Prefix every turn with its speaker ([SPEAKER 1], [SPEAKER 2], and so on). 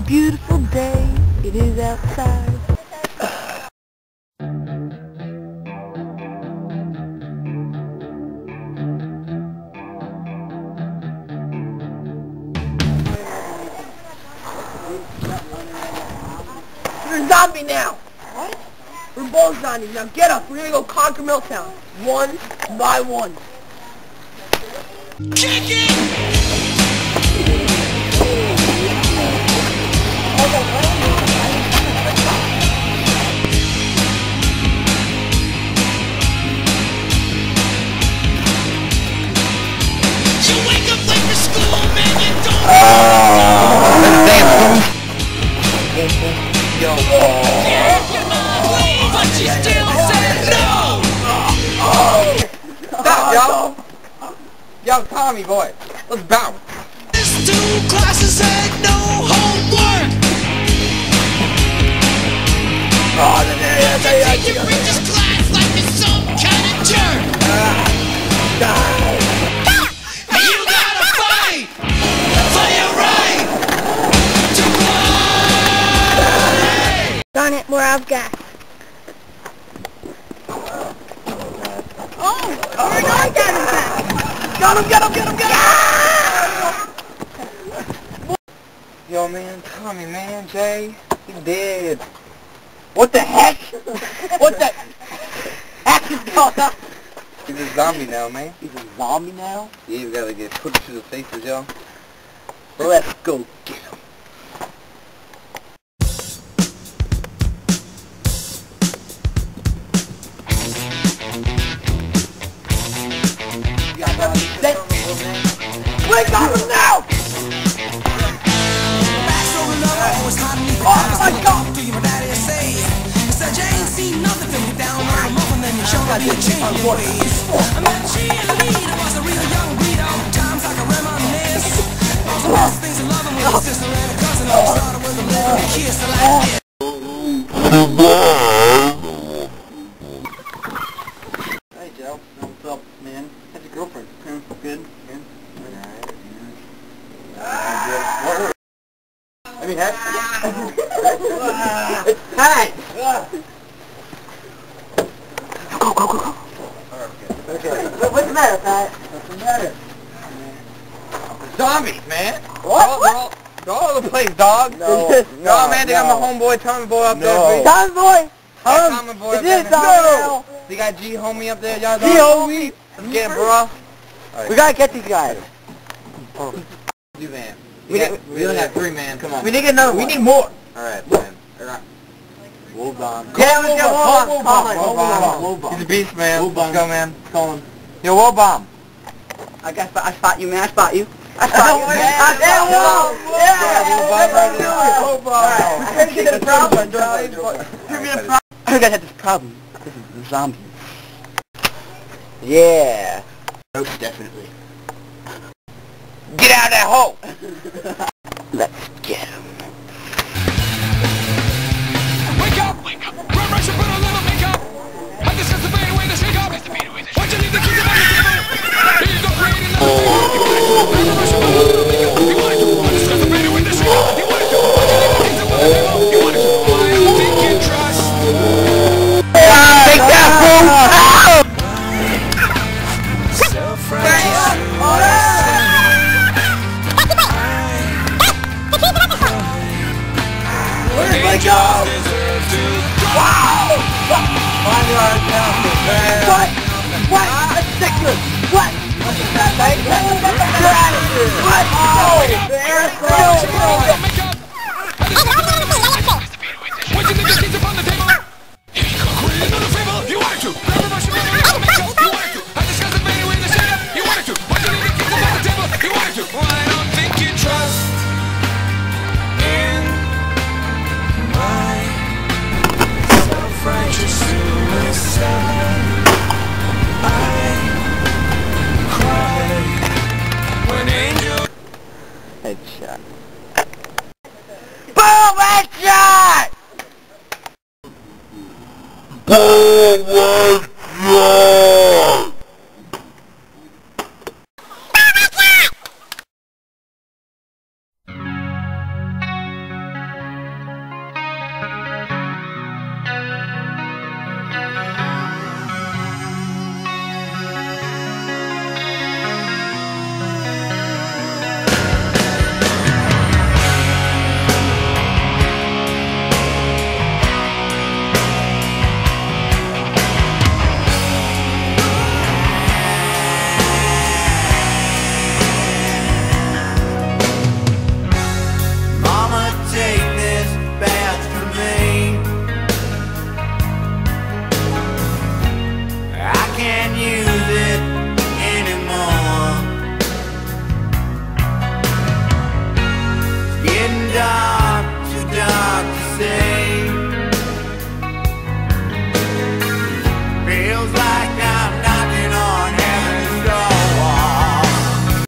[SPEAKER 1] beautiful day it is outside.
[SPEAKER 2] You're a zombie now! What? We're both zombies. Now get up. We're gonna go conquer Milltown. One by one.
[SPEAKER 3] Kick it! You wake up late for school, man, you don't
[SPEAKER 2] Yo.
[SPEAKER 3] Yeah, your mom leaves, but she still said no!
[SPEAKER 2] Stop, yo! Yo, Tommy boy, let's bounce.
[SPEAKER 3] This 2 classes had no homework! You take your preacher's class like you're some kind of jerk! And you gotta fight for your right to play!
[SPEAKER 1] Darn it, we're out of gas. Oh, we're going down in back.
[SPEAKER 2] Got him, get him, get him, get him! Yo, man, Tommy, man, Jay, he dead. What the heck? What the heck is going on? He's a zombie now, man. He's a zombie now? Yeah, we gotta get put to the faces, yo. Let's go get him. Wake up now! Oh my God! Hey Joe, what's up, man? How's your girlfriend? Good? Good? Alright. I mean, it's time! Go, go, go, go! Okay. What's the matter, Pat? What's the matter? Zombies, man! What? Go all over the place, dog! No, man, they got my homeboy, Tommy boy up there. Tommy boy! Tommy boy up there. No! They got G homie up there, y'all. G homie! Let's get him, bro. We gotta get these guys. You, man. We only have 3, man. Come on. We need to get another one. We need more. Alright, man. Alright. Wool bomb. Yeah, let's get Wool bomb. He's a beast, man. Let's go, man. Call him. Yo, Wool bomb. I spot you, man. I spot you. I spot you, man. Yeah, Wool bomb. Alright. We're trying to get the problem, dog. I think I had this problem. This is the zombies. Yeah. Most definitely. Get out of that hole! Let's get him.
[SPEAKER 3] Wake up! Wake up! Run, rush, and put a little makeup! I just has to fade away the shake up! Why you leave the keys on the table? Here you go, creating another table! Run, rush, and put a little makeup! You wanted to! I just has to fade away the shake up! You wanted to! Why you leave the keys on the table? You wanted to! I don't think you trust!
[SPEAKER 2] Take that, fool! Where's my job? Wow! What? That's ridiculous! What? What? Oh! The air is
[SPEAKER 3] Why'd you leave the keys upon the table? Here you go, create another fable! You wanted to! Grab a brush and put a little makeup! You wanted to! I discussed the fade away the shake up! You wanted to! Why'd you leave the keys upon the table? You wanted to! Well, I don't think you trust in my self-righteous suicide. I cry when angels...
[SPEAKER 2] Headshot. Boom! Headshot! Boom! Headshot!